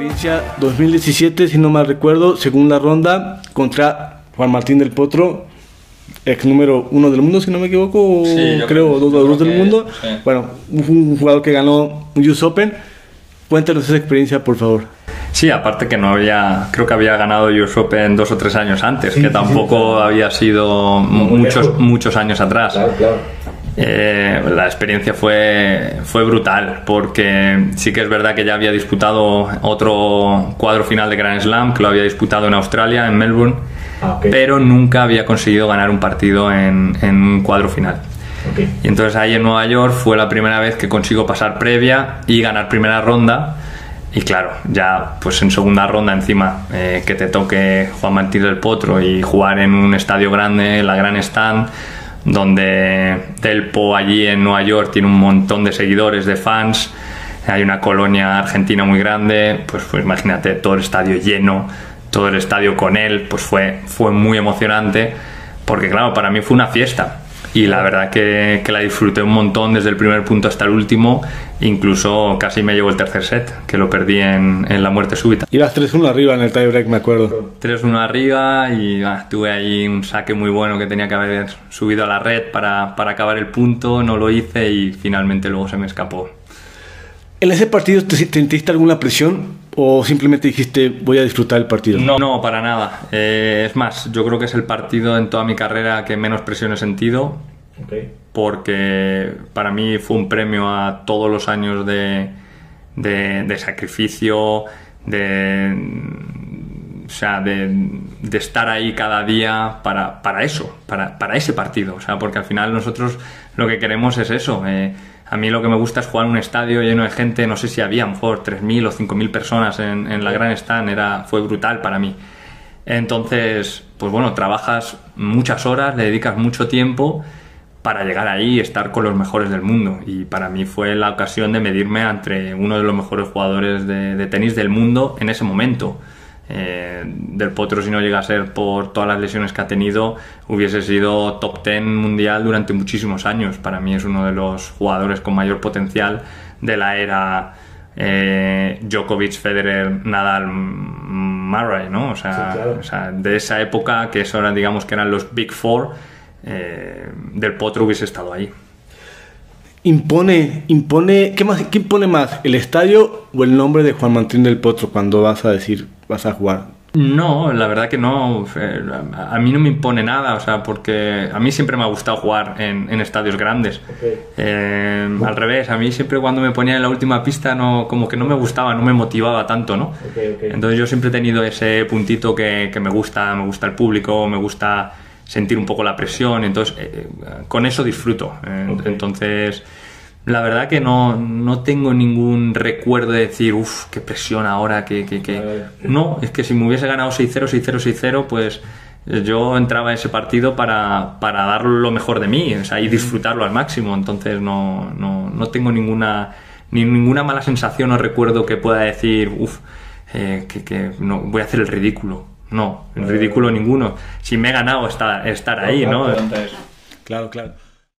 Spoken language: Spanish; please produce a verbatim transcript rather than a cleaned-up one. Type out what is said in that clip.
experiencia dos mil diecisiete, si no mal recuerdo, segunda ronda contra Juan Martín del Potro, ex número uno del mundo, si no me equivoco, sí, yo creo, dos, dos del que, mundo. Sí. Bueno, un jugador que ganó un U S Open. Cuéntanos esa experiencia, por favor. Sí, aparte que no había, creo que había ganado U S Open dos o tres años antes, sí, que sí, tampoco sí, claro. había sido no, muchos, lejos. muchos años atrás. Claro, claro. Eh, la experiencia fue, fue brutal, porque sí que es verdad que ya había disputado otro cuadro final de Grand Slam, que lo había disputado en Australia, en Melbourne, Ah, okay. pero nunca había conseguido ganar un partido en, en un cuadro final. Okay. Y entonces ahí en Nueva York fue la primera vez que consigo pasar previa y ganar primera ronda. Y claro, ya pues en segunda ronda encima eh, que te toque Juan Martín del Potro y jugar en un estadio grande, la Grand Stand, donde Delpo allí en Nueva York tiene un montón de seguidores, de fans, hay una colonia argentina muy grande, pues, pues imagínate todo el estadio lleno, todo el estadio con él, pues fue, fue muy emocionante, porque claro, para mí fue una fiesta. Y la verdad que, que la disfruté un montón desde el primer punto hasta el último, incluso casi me llevo el tercer set, que lo perdí en, en la muerte súbita. Ibas tres uno arriba en el tiebreak, me acuerdo. tres uno arriba y ah, tuve ahí un saque muy bueno que tenía que haber subido a la red para, para acabar el punto, no lo hice y finalmente luego se me escapó. ¿En ese partido te sentiste alguna presión o simplemente dijiste voy a disfrutar el partido? No, no, para nada. Eh, es más, yo creo que es el partido en toda mi carrera que menos presión he sentido, Okay. porque para mí fue un premio a todos los años de, de, de sacrificio, de, o sea, de, de estar ahí cada día para, para eso, para, para ese partido. O sea, porque al final nosotros lo que queremos es eso. Eh, A mí lo que me gusta es jugar en un estadio lleno de gente, no sé si había a lo mejor tres mil o cinco mil personas en, en la Grand Stand, era, fue brutal para mí. Entonces, pues bueno, trabajas muchas horas, le dedicas mucho tiempo para llegar ahí y estar con los mejores del mundo. Y para mí fue la ocasión de medirme entre uno de los mejores jugadores de, de tenis del mundo en ese momento. Eh, del Potro, si no llega a ser por todas las lesiones que ha tenido, hubiese sido top ten mundial durante muchísimos años. Para mí es uno de los jugadores con mayor potencial de la era eh, Djokovic, Federer, Nadal, Murray, ¿no? O sea, sí, claro. o sea, de esa época, que eso era, digamos que eran los Big Four, eh, del Potro hubiese estado ahí. Impone, impone, ¿qué más, qué impone más, el estadio o el nombre de Juan Martín del Potro cuando vas a decir, vas a jugar? No, la verdad que no. A mí no me impone nada, o sea, porque a mí siempre me ha gustado jugar en, en estadios grandes. Okay. Eh, al revés, a mí siempre cuando me ponía en la última pista no, como que no me gustaba, no me motivaba tanto, ¿no? Okay, okay. Entonces yo siempre he tenido ese puntito que, que me gusta, me gusta el público, me gusta sentir un poco la presión, entonces eh, con eso disfruto. Eh, Okay. Entonces, la verdad que no, no tengo ningún recuerdo de decir, uff, qué presión ahora, que, que, que... Vale. No, es que si me hubiese ganado seis cero, seis cero, seis cero, pues yo entraba a ese partido para, para dar lo mejor de mí, o sea, y disfrutarlo al máximo. Entonces no, no, no tengo ninguna, ni ninguna mala sensación o recuerdo que pueda decir, uff, eh, que, que no, voy a hacer el ridículo. No, el ridículo ninguno. Si me he ganado estar, estar ahí, ¿no? Claro, claro.